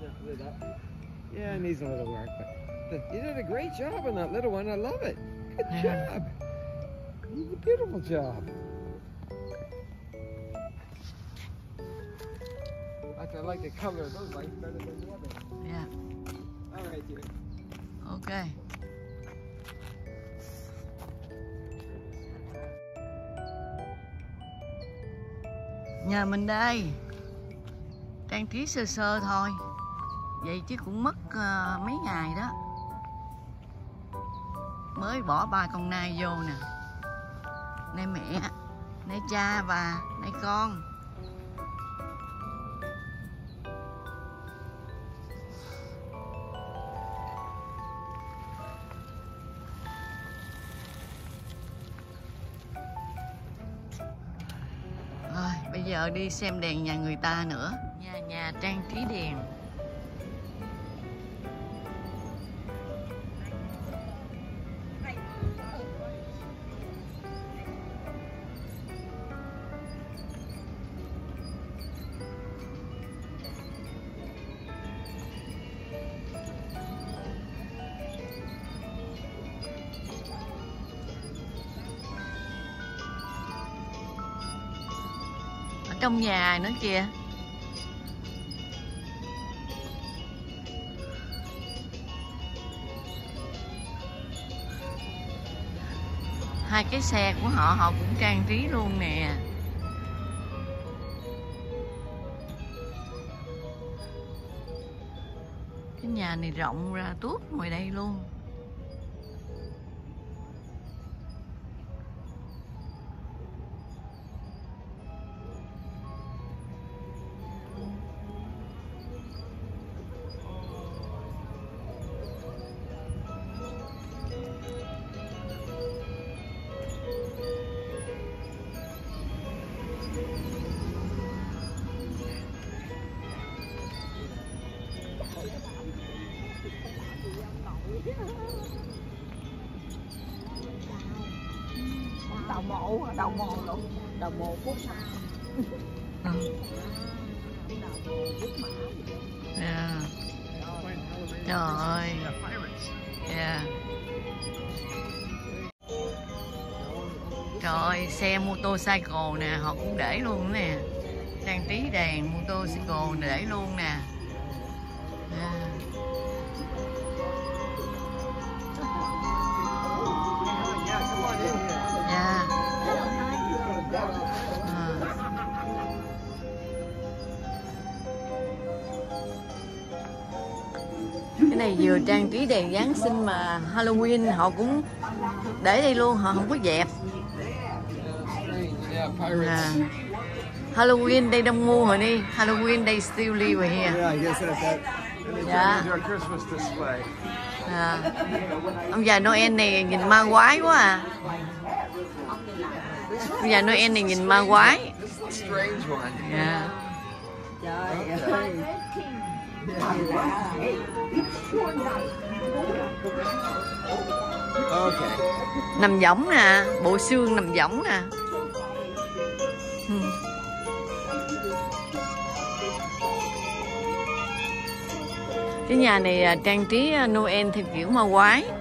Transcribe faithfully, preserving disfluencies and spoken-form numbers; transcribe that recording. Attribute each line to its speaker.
Speaker 1: Yeah, it needs a little work, but the, you did a great job on that little one. I love it. Good
Speaker 2: Yeah.
Speaker 1: job. You did a beautiful job. I like the color of those lights better than the other.
Speaker 2: Yeah.
Speaker 1: All right, dear.
Speaker 2: Ok. Nhà mình đây. Trang trí sơ sơ thôi. Vậy chứ cũng mất uh, mấy ngày đó. Mới bỏ ba con nai vô nè. Nay mẹ, nay cha và nay con. Rồi, bây giờ đi xem đèn nhà người ta nữa. Nhà nhà trang trí đèn. Trong nhà nữa kìa. Hai cái xe của họ họ cũng trang trí luôn nè. Cái nhà này rộng ra tuốt ngoài đây luôn.
Speaker 3: Đầu mộ, đầu mộ luôn, đầu mộ Phúc Mã.
Speaker 2: Yeah. Trời ơi. Yeah. Trời ơi, xe motorcycle nè, họ cũng để luôn nè. Trang trí đèn motorcycle để luôn nè. Yeah. Yeah. À. Cái này vừa trang trí đèn Giáng sinh mà Halloween họ cũng để đây luôn, họ không có dẹp. À. Halloween đây đông mua rồi đi. Halloween đây still live here.
Speaker 1: Yeah, I guess that's that.
Speaker 2: Dạ.
Speaker 1: Our Christmas display.
Speaker 2: À. Ông già Noel này nhìn ma quái quá à. Ông già Noel này nhìn ma quái.
Speaker 1: Strange one.
Speaker 2: Yeah.
Speaker 3: Trời ơi.
Speaker 1: Okay.
Speaker 2: Nằm võng nè, bộ xương nằm võng nè. Hmm. Cái nhà này trang trí Noel theo kiểu ma quái.